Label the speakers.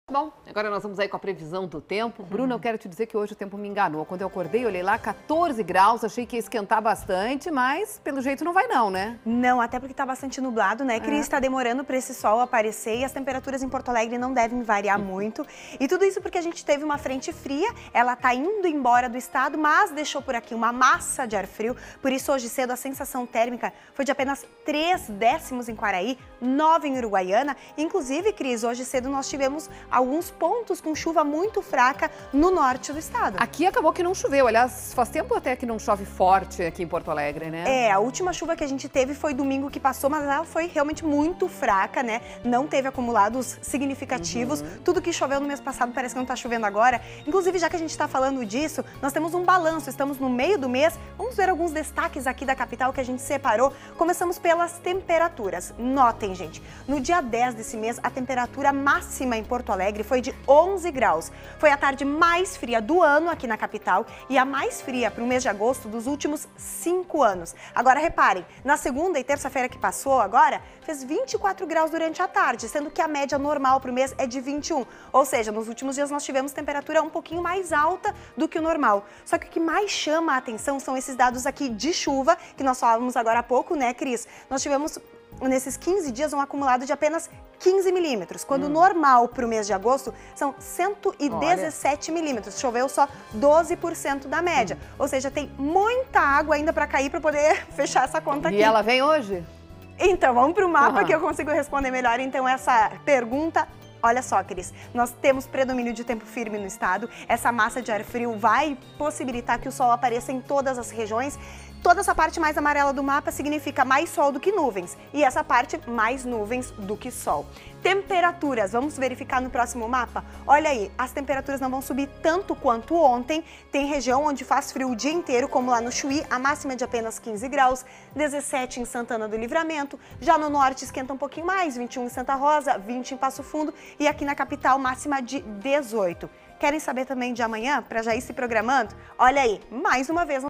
Speaker 1: Bom, agora nós vamos aí com a previsão do tempo. Bruna, eu quero te dizer que hoje o tempo me enganou. Quando eu acordei, olhei lá, 14 graus, achei que ia esquentar bastante, mas pelo jeito não vai não, né?
Speaker 2: Não, até porque tá bastante nublado, né, Cris? Está demorando para esse sol aparecer e as temperaturas em Porto Alegre não devem variar muito. E tudo isso porque a gente teve uma frente fria, ela tá indo embora do estado, mas deixou por aqui uma massa de ar frio. Por isso, hoje cedo, a sensação térmica foi de apenas 3 décimos em Quaraí, 9 em Uruguaiana. Inclusive, Cris, hoje cedo nós tivemos alguns pontos com chuva muito fraca no norte do estado.
Speaker 1: Aqui acabou que não choveu. Aliás, faz tempo até que não chove forte aqui em Porto Alegre, né?
Speaker 2: É, a última chuva que a gente teve foi domingo que passou, mas ela foi realmente muito fraca, né? Não teve acumulados significativos. Tudo que choveu no mês passado parece que não tá chovendo agora. Inclusive, já que a gente tá falando disso, nós temos um balanço, estamos no meio do mês. Vamos ver alguns destaques aqui da capital que a gente separou. Começamos pelas temperaturas. Notem, gente, no dia 10 desse mês, a temperatura máxima em Porto Alegre foi de 11 graus. Foi a tarde mais fria do ano aqui na capital e a mais fria para o mês de agosto dos últimos 5 anos. Agora reparem, na segunda e terça-feira que passou agora, fez 24 graus durante a tarde, sendo que a média normal para o mês é de 21. Ou seja, nos últimos dias nós tivemos temperatura um pouquinho mais alta do que o normal. Só que o que mais chama a atenção são esses dados aqui de chuva, que nós falávamos agora há pouco, né, Cris? Nós tivemos nesses 15 dias um acumulado de apenas 15 milímetros, quando o normal para o mês de agosto são 117 milímetros. Choveu só 12% da média. Ou seja, tem muita água ainda para cair para poder fechar essa conta aqui.
Speaker 1: E ela vem hoje?
Speaker 2: Então, vamos para o mapa que eu consigo responder melhor então essa pergunta. Olha só, Cris, nós temos predomínio de tempo firme no estado. Essa massa de ar frio vai possibilitar que o sol apareça em todas as regiões. Toda essa parte mais amarela do mapa significa mais sol do que nuvens. E essa parte, mais nuvens do que sol. Temperaturas, vamos verificar no próximo mapa? Olha aí, as temperaturas não vão subir tanto quanto ontem. Tem região onde faz frio o dia inteiro, como lá no Chuí, a máxima é de apenas 15 graus, 17 em Santana do Livramento. Já no norte esquenta um pouquinho mais, 21 em Santa Rosa, 20 em Passo Fundo e aqui na capital máxima de 18. Querem saber também de amanhã, para já ir se programando? Olha aí, mais uma vez...